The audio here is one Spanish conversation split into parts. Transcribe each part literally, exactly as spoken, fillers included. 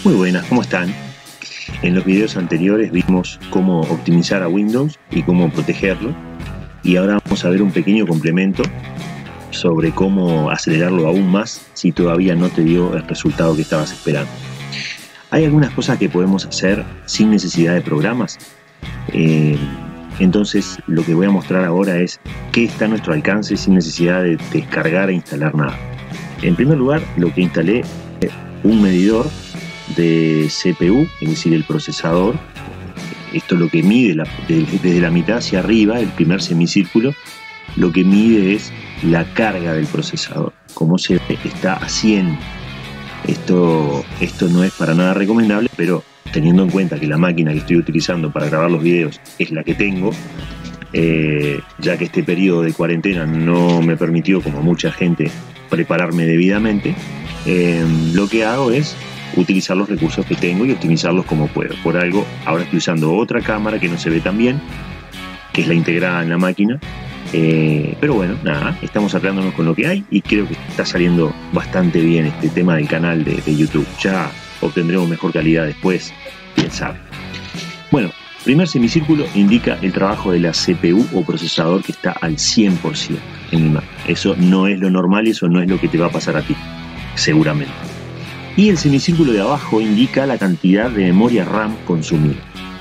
Muy buenas, ¿cómo están? En los videos anteriores vimos cómo optimizar a Windows y cómo protegerlo, y ahora vamos a ver un pequeño complemento sobre cómo acelerarlo aún más si todavía no te dio el resultado que estabas esperando. Hay algunas cosas que podemos hacer sin necesidad de programas, eh, entonces lo que voy a mostrar ahora es qué está a nuestro alcance sin necesidad de descargar e instalar nada. En primer lugar, lo que instalé es un medidor de C P U, es decir, el procesador. Esto es lo que mide la, desde la mitad hacia arriba, el primer semicírculo, lo que mide es la carga del procesador, como se ve, está a cien. Esto, esto no es para nada recomendable, pero teniendo en cuenta que la máquina que estoy utilizando para grabar los videos es la que tengo, eh, ya que este periodo de cuarentena no me permitió, como mucha gente, prepararme debidamente, eh, lo que hago es utilizar los recursos que tengo y optimizarlos como puedo. Por algo, ahora estoy usando otra cámara que no se ve tan bien, que es la integrada en la máquina, eh, pero bueno, nada, estamos arreglándonos con lo que hay y creo que está saliendo bastante bien este tema del canal de, de YouTube. Ya obtendremos mejor calidad después, quién sabe. Bueno, primer semicírculo indica el trabajo de la C P U o procesador que está al cien por ciento en mi máquina. Eso no es lo normal y eso no es lo que te va a pasar a ti, seguramente. Y el semicírculo de abajo indica la cantidad de memoria RAM consumida.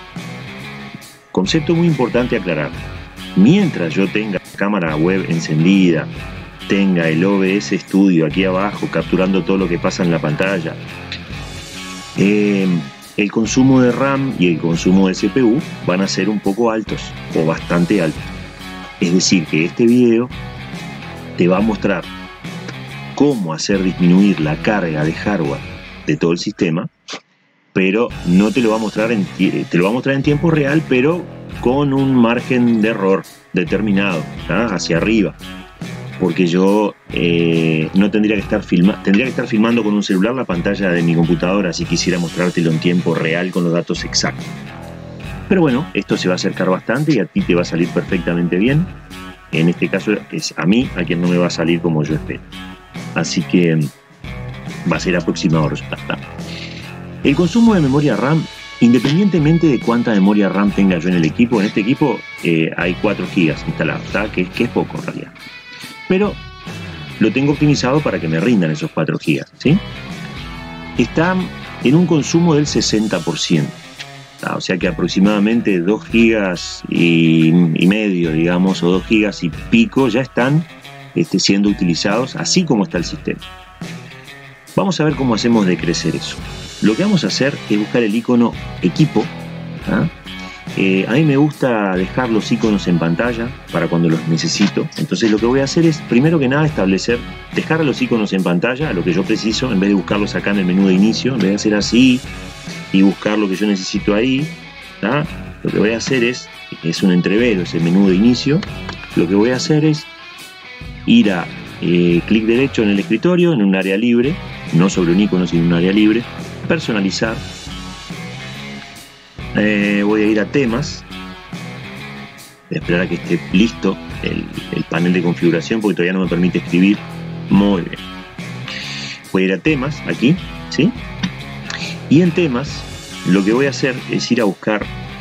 Concepto muy importante aclarar. Mientras yo tenga la cámara web encendida, tenga el O B S Studio aquí abajo capturando todo lo que pasa en la pantalla, eh, el consumo de RAM y el consumo de C P U van a ser un poco altos o bastante altos. Es decir, que este video te va a mostrar cómo hacer disminuir la carga de hardware de todo el sistema, pero no te lo va a mostrar en, te lo va a mostrar en tiempo real, pero con un margen de error determinado, ¿tá? Hacia arriba, porque yo eh, no tendría que estar filma, tendría que estar filmando con un celular la pantalla de mi computadora si quisiera mostrártelo en tiempo real con los datos exactos. Pero bueno, esto se va a acercar bastante y a ti te va a salir perfectamente bien. En este caso es a mí a quien no me va a salir como yo espero. Así que va a ser aproximado resultado. El consumo de memoria RAM, independientemente de cuánta memoria RAM tenga yo en el equipo, en este equipo eh, hay cuatro gigas instalados, que, que es poco en realidad. Pero lo tengo optimizado para que me rindan esos cuatro gigas, ¿sí? Está en un consumo del sesenta por ciento. O sea que aproximadamente dos gigas y, y medio, digamos, o dos gigas y pico ya están Este, siendo utilizados así como está el sistema. Vamos a ver cómo hacemos de crecer eso. Lo que vamos a hacer es buscar el icono equipo. ¿Ah? Eh, a mí me gusta dejar los iconos en pantalla para cuando los necesito. Entonces lo que voy a hacer es, primero que nada, establecer, dejar los iconos en pantalla, a lo que yo preciso, en vez de buscarlos acá en el menú de inicio, en vez de hacer así y buscar lo que yo necesito ahí. ¿Ah? Lo que voy a hacer es, es un entrevero, es el menú de inicio. Lo que voy a hacer es ir a eh, clic derecho en el escritorio, en un área libre, no sobre un icono, sino en un área libre, personalizar. Eh, voy a ir a temas, voy a esperar a que esté listo el, el panel de configuración porque todavía no me permite escribir. Muy bien. Voy a ir a temas, aquí, ¿sí? Y en temas, lo que voy a hacer es ir a buscar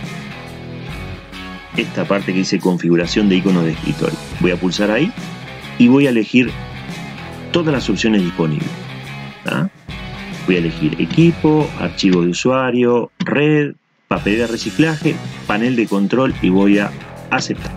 esta parte que dice configuración de iconos de escritorio. Voy a pulsar ahí y voy a elegir todas las opciones disponibles. ¿Ah? Voy a elegir equipo, archivo de usuario, red, papel de reciclaje, panel de control y voy a aceptar.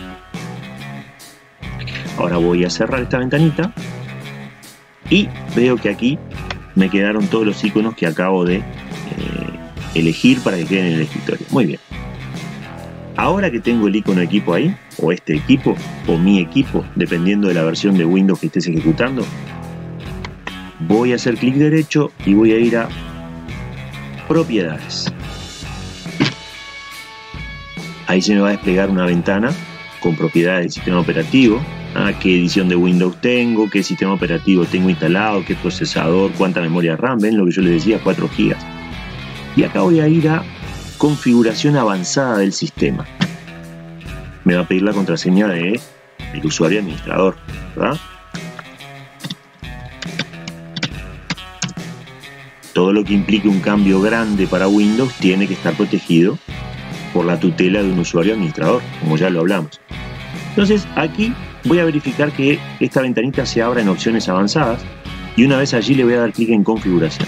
Ahora voy a cerrar esta ventanita y veo que aquí me quedaron todos los iconos que acabo de eh, elegir para que queden en el escritorio. Muy bien. Ahora que tengo el icono equipo ahí, o este equipo, o mi equipo, dependiendo de la versión de Windows que estés ejecutando, voy a hacer clic derecho y voy a ir a propiedades. Ahí se me va a desplegar una ventana con propiedades del sistema operativo, ¿ah? Qué edición de Windows tengo, qué sistema operativo tengo instalado, qué procesador, cuánta memoria RAM, ven lo que yo les decía, cuatro gigas. Y acá voy a ir a configuración avanzada del sistema. Me va a pedir la contraseña de el usuario administrador, ¿verdad? todo lo que implique un cambio grande para Windows tiene que estar protegido por la tutela de un usuario administrador, como ya lo hablamos. Entonces aquí voy a verificar que esta ventanita se abra en opciones avanzadas y una vez allí le voy a dar clic en configuración.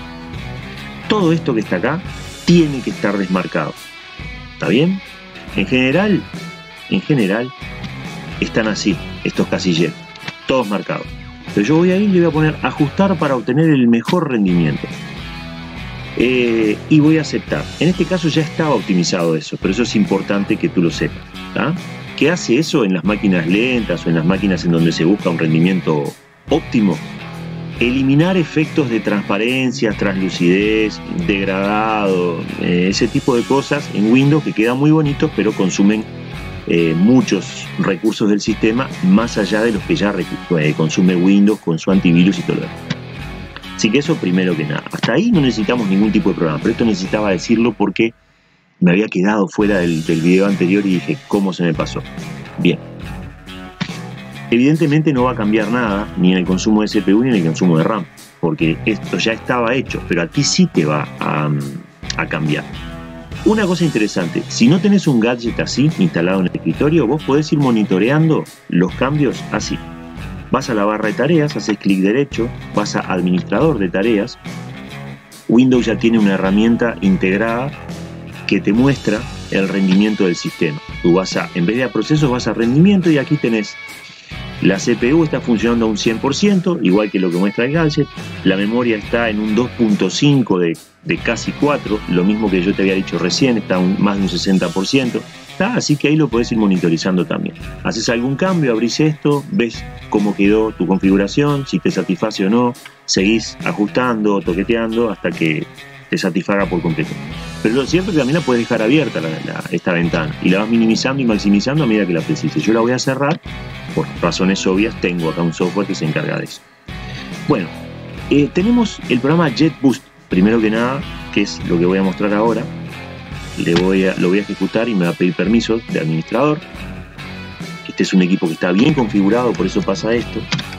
Todo esto que está acá tiene que estar desmarcado. ¿Está bien? En general, en general están así, estos casilleros, todos marcados. Pero yo voy a ir y le voy a poner ajustar para obtener el mejor rendimiento. Eh, y voy a aceptar. En este caso ya estaba optimizado eso, pero eso es importante que tú lo sepas. ¿Tá? ¿Qué hace eso en las máquinas lentas o en las máquinas en donde se busca un rendimiento óptimo? Eliminar efectos de transparencia, translucidez, degradado, eh, ese tipo de cosas en Windows que quedan muy bonitos, pero consumen eh, muchos recursos del sistema más allá de los que ya eh, consume Windows con su antivirus y todo lo demás. Así que eso primero que nada. Hasta ahí no necesitamos ningún tipo de programa, pero esto necesitaba decirlo porque me había quedado fuera del, del video anterior y dije, ¿cómo se me pasó? Bien. Evidentemente no va a cambiar nada, ni en el consumo de C P U ni en el consumo de RAM, porque esto ya estaba hecho, pero aquí sí te va a, a cambiar. Una cosa interesante, si no tenés un gadget así instalado en el escritorio, vos podés ir monitoreando los cambios así. Vas a la barra de tareas, haces clic derecho, vas a administrador de tareas. Windows ya tiene una herramienta integrada que te muestra el rendimiento del sistema. Tú vas a, en vez de a procesos, vas a rendimiento y aquí tenés la C P U está funcionando a un cien por ciento, igual que lo que muestra el gadget. La memoria está en un dos punto cinco de, de casi cuatro, lo mismo que yo te había dicho recién, está un, más de un sesenta por ciento. ¿Tá? Así que ahí lo podés ir monitorizando también. Haces algún cambio, abrís esto, ves cómo quedó tu configuración, si te satisface o no, seguís ajustando, toqueteando hasta que te satisfaga por completo. Pero lo cierto es que también la puedes dejar abierta la, la, esta ventana y la vas minimizando y maximizando a medida que la precises. Yo la voy a cerrar por razones obvias, tengo acá un software que se encarga de eso. Bueno, eh, tenemos el programa JetBoost, primero que nada, que es lo que voy a mostrar ahora. Le voy a, lo voy a ejecutar y me va a pedir permisos de administrador. Este es un equipo que está bien configurado, por eso pasa esto.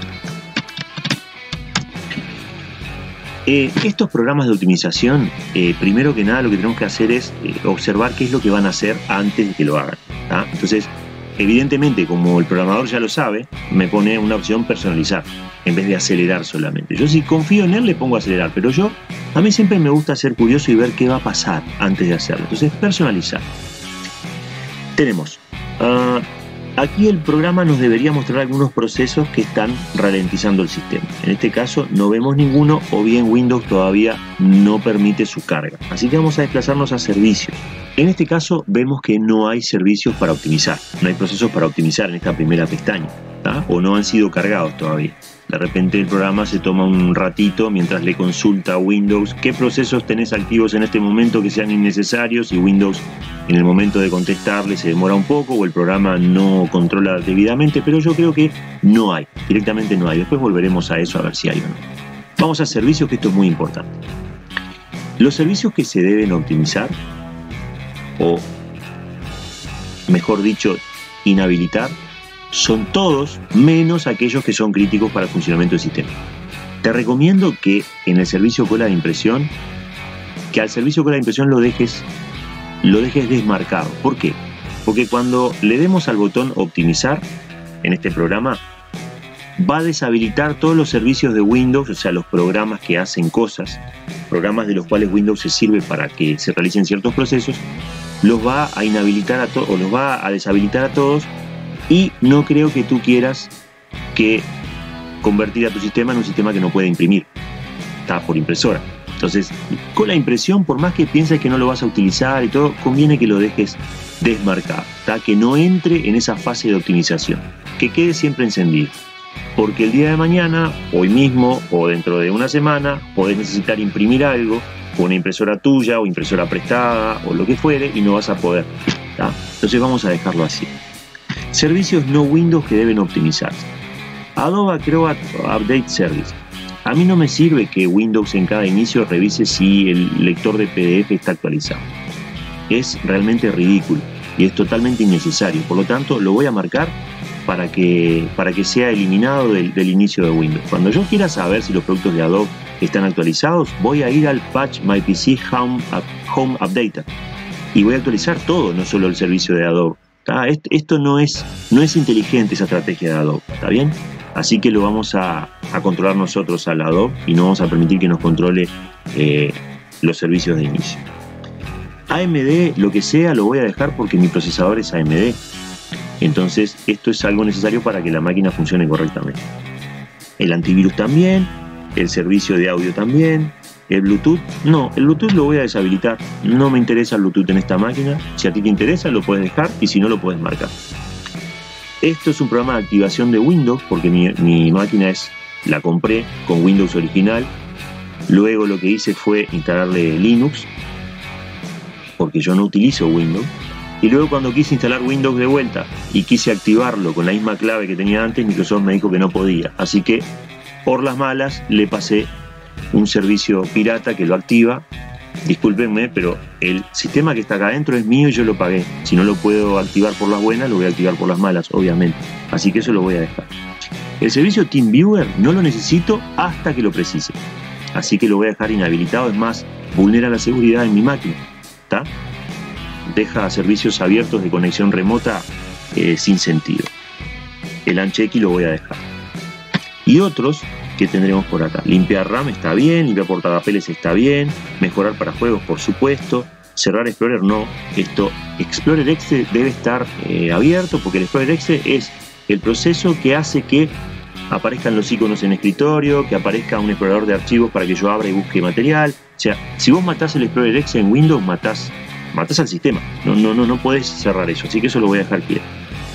Eh, estos programas de optimización, eh, primero que nada lo que tenemos que hacer es eh, observar qué es lo que van a hacer antes de que lo hagan. ¿tá? Entonces, evidentemente, como el programador ya lo sabe, me pone una opción personalizar en vez de acelerar solamente. Yo si confío en él le pongo acelerar, pero yo a mí siempre me gusta ser curioso y ver qué va a pasar antes de hacerlo. Entonces, personalizar. Tenemos, uh, aquí el programa nos debería mostrar algunos procesos que están ralentizando el sistema. En este caso no vemos ninguno o bien Windows todavía no permite su carga. Así que vamos a desplazarnos a servicios. En este caso vemos que no hay servicios para optimizar, no hay procesos para optimizar en esta primera pestaña, ¿tá? O no han sido cargados todavía. De repente el programa se toma un ratito mientras le consulta a Windows qué procesos tenés activos en este momento que sean innecesarios y Windows en el momento de contestarle se demora un poco o el programa no controla debidamente, pero yo creo que no hay, directamente no hay. Después volveremos a eso a ver si hay o no. Vamos a servicios, que esto es muy importante. Los servicios que se deben optimizar, o mejor dicho, inhabilitar, son todos menos aquellos que son críticos para el funcionamiento del sistema. Te recomiendo que en el servicio cola de impresión, que al servicio cola de impresión lo dejes, lo dejes desmarcado. ¿Por qué? Porque cuando le demos al botón optimizar en este programa, va a deshabilitar todos los servicios de Windows, o sea, los programas que hacen cosas, programas de los cuales Windows se sirve para que se realicen ciertos procesos, los va a inhabilitar a todos, o los va a deshabilitar a todos. Y no creo que tú quieras que convertir a tu sistema en un sistema que no puede imprimir. Está por impresora. Entonces, con la impresión, por más que pienses que no lo vas a utilizar y todo, conviene que lo dejes desmarcado. ¿tá? Que no entre en esa fase de optimización. Que quede siempre encendido. Porque el día de mañana, hoy mismo o dentro de una semana, podés necesitar imprimir algo con una impresora tuya o impresora prestada o lo que fuere y no vas a poder. ¿tá? Entonces vamos a dejarlo así. Servicios no Windows que deben optimizarse. Adobe Acrobat Update Service. A mí no me sirve que Windows en cada inicio revise si el lector de P D F está actualizado. Es realmente ridículo y es totalmente innecesario. Por lo tanto, lo voy a marcar para que, para que sea eliminado del, del inicio de Windows. Cuando yo quiera saber si los productos de Adobe están actualizados, voy a ir al Patch My P C Home, Home Updater y voy a actualizar todo, no solo el servicio de Adobe. ¿Tá? Esto no es, no es inteligente, esa estrategia de Adobe, ¿está bien? Así que lo vamos a, a controlar nosotros al Adobe y no vamos a permitir que nos controle eh, los servicios de inicio. A M D, lo que sea, lo voy a dejar porque mi procesador es A M D. Entonces, esto es algo necesario para que la máquina funcione correctamente. El antivirus también, el servicio de audio también, el Bluetooth, no, el Bluetooth lo voy a deshabilitar. No me interesa el Bluetooth en esta máquina. Si a ti te interesa, lo puedes dejar y si no, lo puedes marcar. Esto es un programa de activación de Windows porque mi, mi máquina es, la compré con Windows original. Luego lo que hice fue instalarle Linux porque yo no utilizo Windows. Y luego cuando quise instalar Windows de vuelta y quise activarlo con la misma clave que tenía antes, Microsoft me dijo que no podía. Así que, por las malas, le pasé un servicio pirata que lo activa. Discúlpenme, pero el sistema que está acá adentro es mío y yo lo pagué. Si no lo puedo activar por las buenas, lo voy a activar por las malas, obviamente. Así que eso lo voy a dejar. El servicio TeamViewer no lo necesito hasta que lo precise. Así que lo voy a dejar inhabilitado. Es más, vulnera la seguridad en mi máquina. ¿Está? Deja servicios abiertos de conexión remota eh, sin sentido. El Unchecky lo voy a dejar. Y otros que tendremos por acá. Limpiar RAM está bien, limpiar portapapeles está bien, mejorar para juegos por supuesto, cerrar Explorer no. Esto, Explorer Exe debe estar eh, abierto porque el Explorer Exe es el proceso que hace que aparezcan los iconos en escritorio, que aparezca un explorador de archivos para que yo abra y busque material. O sea, si vos matás el Explorer Exe en Windows, matás Matás al sistema, no, no, no, no podés cerrar eso, así que eso lo voy a dejar quieto.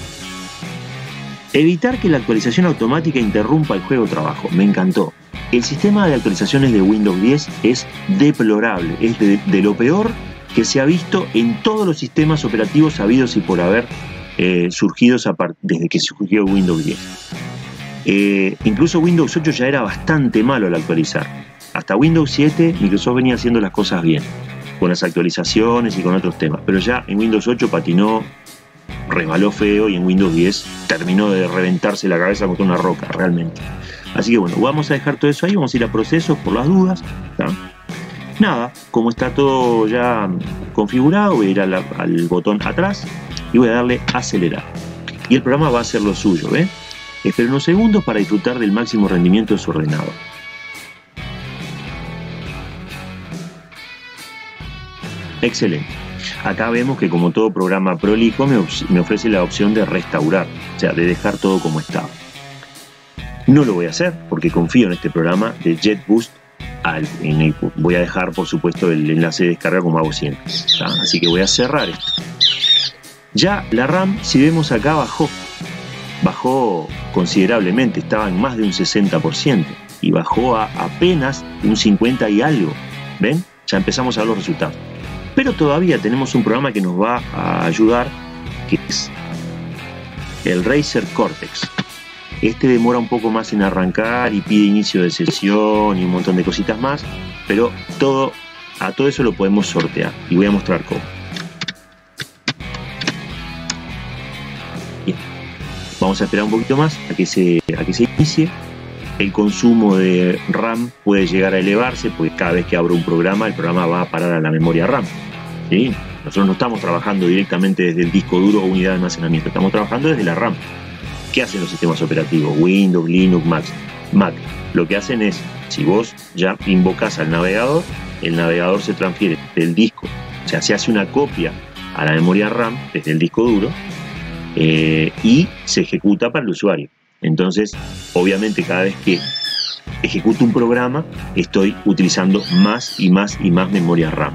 Evitar que la actualización automática interrumpa el juego de trabajo, me encantó. El sistema de actualizaciones de Windows diez es deplorable, es de, de lo peor que se ha visto en todos los sistemas operativos habidos y por haber eh, surgidos desde que surgió Windows diez. Eh, incluso Windows ocho ya era bastante malo al actualizar. Hasta Windows siete Microsoft venía haciendo las cosas bien, con las actualizaciones y con otros temas, pero ya en Windows ocho patinó, resbaló feo y en Windows diez terminó de reventarse la cabeza contra una roca realmente. Así que bueno, vamos a dejar todo eso ahí, vamos a ir a procesos por las dudas. ¿Tá? Nada, como está todo ya configurado, voy a ir a la, al botón atrás y voy a darle acelerar. Y el programa va a hacer lo suyo, ¿ves? Espera unos segundos para disfrutar del máximo rendimiento de su ordenador. Excelente. Acá vemos que como todo programa prolijo me, me ofrece la opción de restaurar, o sea, de dejar todo como estaba. No lo voy a hacer porque confío en este programa de JetBoost. Al, en el, voy a dejar, por supuesto, el enlace de descarga como hago siempre. ¿Tá? Así que voy a cerrar esto. Ya la RAM, si vemos acá, bajó. Bajó considerablemente, estaba en más de un sesenta por ciento y bajó a apenas un cincuenta y algo. ¿Ven? Ya empezamos a ver los resultados. Pero todavía tenemos un programa que nos va a ayudar, que es el Razer Cortex. Este demora un poco más en arrancar y pide inicio de sesión y un montón de cositas más, pero todo, a todo eso lo podemos sortear y voy a mostrar cómo. Bien. Vamos a esperar un poquito más a que se, a que se inicie. El consumo de RAM puede llegar a elevarse porque cada vez que abro un programa, el programa va a parar a la memoria RAM. ¿Sí? Nosotros no estamos trabajando directamente desde el disco duro o unidad de almacenamiento, estamos trabajando desde la RAM. ¿Qué hacen los sistemas operativos? Windows, Linux, Mac. Mac. Lo que hacen es, si vos ya invocás al navegador, el navegador se transfiere del disco, o sea, se hace una copia a la memoria RAM desde el disco duro eh, y se ejecuta para el usuario. Entonces, obviamente, cada vez que ejecuto un programa, estoy utilizando más y más y más memoria RAM.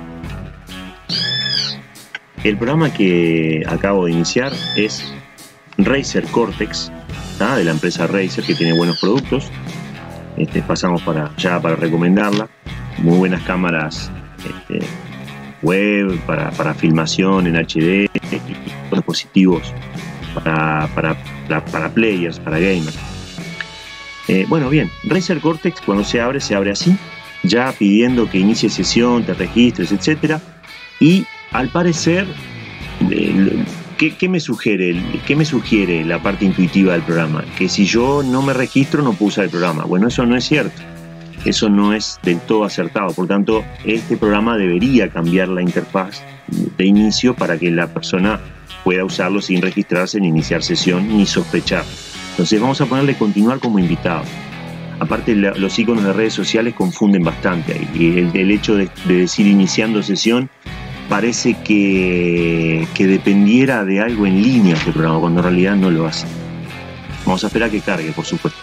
El programa que acabo de iniciar es Razer Cortex, ¿tá? De la empresa Razer, que tiene buenos productos. Este, pasamos para, ya para recomendarla. Muy buenas cámaras este, web para, para filmación en H D, dispositivos para, para, para, para players, para gamers. Eh, bueno, bien, Razer Cortex cuando se abre, se abre así, ya pidiendo que inicie sesión, te registres, etcétera. Y al parecer, eh, ¿qué, qué me sugiere, ¿qué me sugiere la parte intuitiva del programa? Que si yo no me registro no puedo usar el programa. Bueno, eso no es cierto. eso no es del todo acertado. Por tanto, este programa debería cambiar la interfaz de inicio para que la persona pueda usarlo sin registrarse, ni iniciar sesión, ni sospechar. Entonces vamos a ponerle continuar como invitado. Aparte, la, los iconos de redes sociales confunden bastante ahí. Y el, el hecho de, de decir iniciando sesión parece que, que dependiera de algo en línea este programa, cuando en realidad no lo hace. Vamos a esperar a que cargue, por supuesto.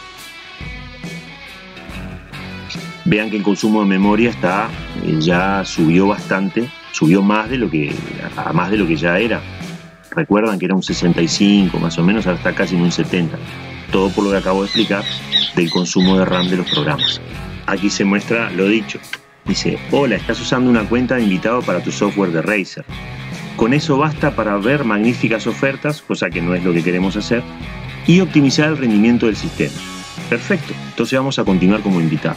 Vean que el consumo de memoria está eh, ya subió bastante, subió más de lo que a más de lo que ya era. Recuerdan que era un sesenta y cinco más o menos, ahora está casi en un setenta. Todo por lo que acabo de explicar del consumo de RAM de los programas. Aquí se muestra lo dicho. Dice: hola, estás usando una cuenta de invitado para tu software de Razer. Con eso basta para ver magníficas ofertas, cosa que no es lo que queremos hacer, y optimizar el rendimiento del sistema. Perfecto, entonces vamos a continuar como invitado.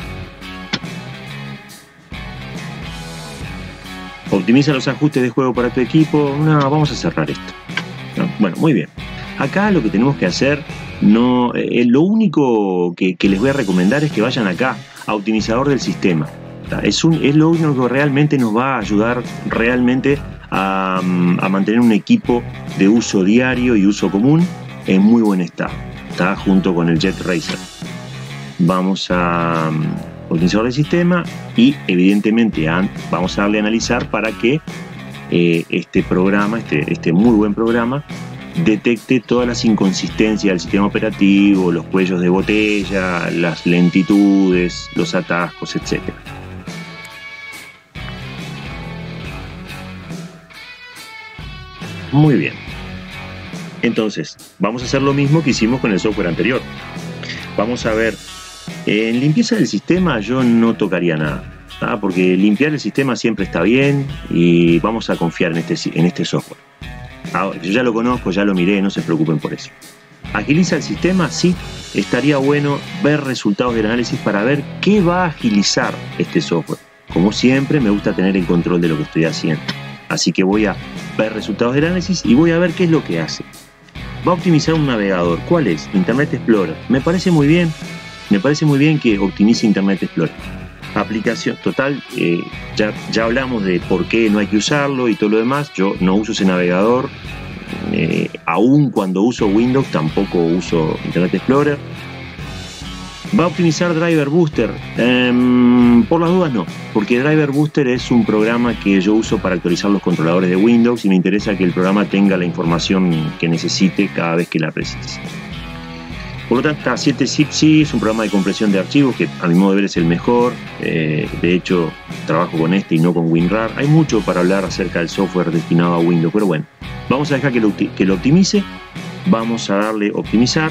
Optimiza los ajustes de juego para tu equipo. No, vamos a cerrar esto. No, bueno, muy bien. Acá lo que tenemos que hacer, no, eh, lo único que, que les voy a recomendar es que vayan acá a optimizador del sistema. Es, un, es lo único que realmente nos va a ayudar realmente a, a mantener un equipo de uso diario y uso común en muy buen estado. Está junto con el Jet Racer. Vamos a optimizador del sistema y evidentemente a, vamos a darle a analizar para que eh, este programa, este, este muy buen programa, detecte todas las inconsistencias del sistema operativo, los cuellos de botella, las lentitudes, los atascos, etcétera. Muy bien. Entonces, vamos a hacer lo mismo que hicimos con el software anterior. Vamos a ver, en limpieza del sistema yo no tocaría nada, ¿tá? Porque limpiar el sistema siempre está bien y vamos a confiar en este, en este software. Ahora, yo ya lo conozco, ya lo miré, no se preocupen por eso. ¿Agiliza el sistema? Sí, estaría bueno ver resultados del análisis para ver qué va a agilizar este software. Como siempre, me gusta tener el control de lo que estoy haciendo. Así que voy a ver resultados del análisis y voy a ver qué es lo que hace. Va a optimizar un navegador. ¿Cuál es? Internet Explorer. Me parece muy bien. Me parece muy bien que optimice Internet Explorer. Aplicación total, eh, ya, ya hablamos de por qué no hay que usarlo y todo lo demás. Yo no uso ese navegador. Eh, aún cuando uso Windows tampoco uso Internet Explorer. ¿Va a optimizar Driver Booster? Eh, por las dudas no, porque Driver Booster es un programa que yo uso para actualizar los controladores de Windows y me interesa que el programa tenga la información que necesite cada vez que la precise. Por lo tanto, K siete Zip sí es un programa de compresión de archivos que a mi modo de ver es el mejor. Eh, de hecho, trabajo con este y no con WinRAR. Hay mucho para hablar acerca del software destinado a Windows, pero bueno, vamos a dejar que lo, que lo optimice. Vamos a darle optimizar.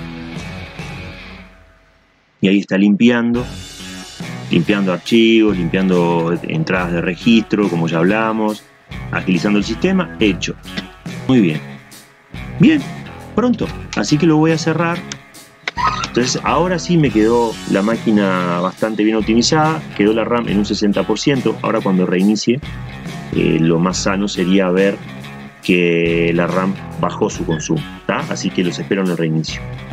Y ahí está limpiando, limpiando archivos, limpiando entradas de registro, como ya hablamos, agilizando el sistema, hecho. Muy bien. Bien, pronto. Así que lo voy a cerrar. Entonces ahora sí me quedó la máquina bastante bien optimizada, quedó la RAM en un sesenta por ciento. Ahora cuando reinicie, eh, lo más sano sería ver que la RAM bajó su consumo, ¿tá? Así que los espero en el reinicio.